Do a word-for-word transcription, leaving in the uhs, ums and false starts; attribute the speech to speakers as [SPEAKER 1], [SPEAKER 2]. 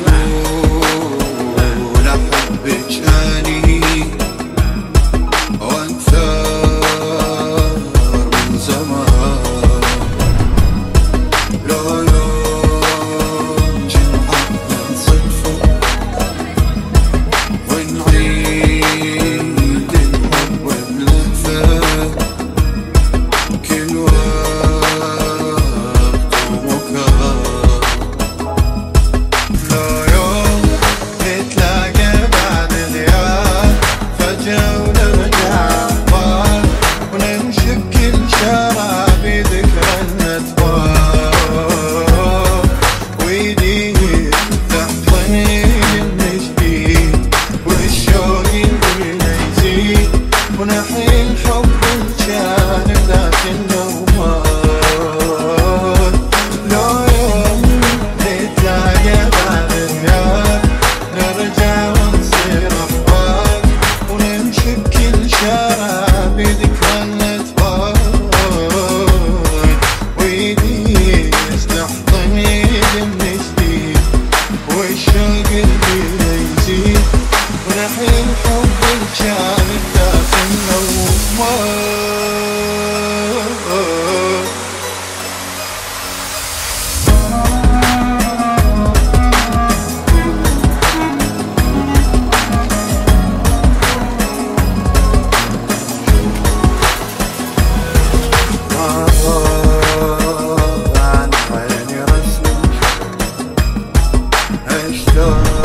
[SPEAKER 1] معقول أحبك أني وأكثر من زمان، لو يوم جمعة صدفة ونعيد الحب بلهفة كل وقت ومكان، لو يوم نتلاقى بعد غياب فجأة ونرجع أحباب ونمشي بكل شارع بذكرى الأطفال، ويدي تحضني من جديد والشوق يبينا يزيد ونحيي الحب الكان ذاك النومات، لو يوم نتلاقى بعد غياب نرجع ونصير أحباب ونمشي بكل شارع بذكرى الأطفال، ويدي تحضني من جديد والشوق يبينا يزيد ونحيي الحب الكان ذاك النومات. عن عيني رسمك اشتاق